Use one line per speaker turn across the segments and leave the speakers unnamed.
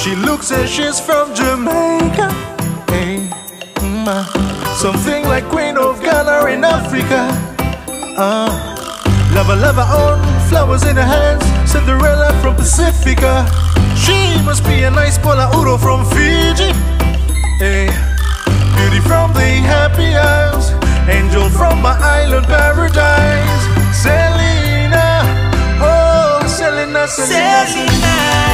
She looks as she's from Jamaica. Hey, something like Queen of Ghana in Africa. Lava on, flowers in her hands, Cinderella from Pacifica. She must be a nice Paula Udo from Fiji. Hey, beauty from the happy isles, angel from my island paradise. Selena, oh Selena, Selena, Selena.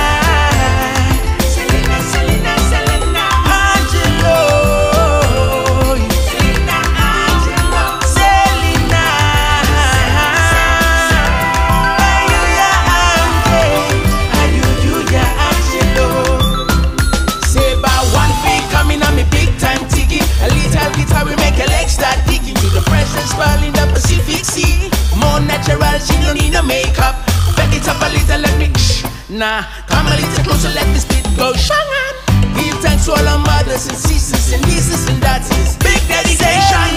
In the Pacific Sea, more natural, she don't need no makeup. Back it up a little, let me nah, come a little closer, let this beat go. Shangan, give thanks to all our mothers and sisters and nieces and daughters. Big dedication.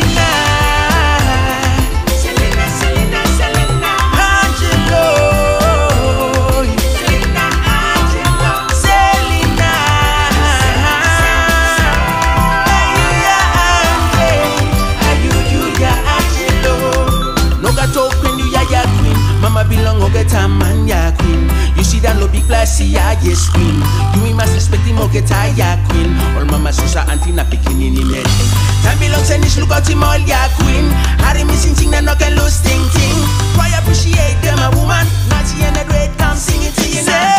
Selena, Selena, Selena, Angelo. Selena, Angelo. Selena. Mama belong o get a man ya queen. You see that no big glassy ya yes queen. You must respect him o get a ya queen. All mama susa auntie na picking in him head. Time belongs and this look out him all ya queen. Harry missing thing that no can lose ting ting. Why appreciate them a woman? Not she and the red come singing to you now.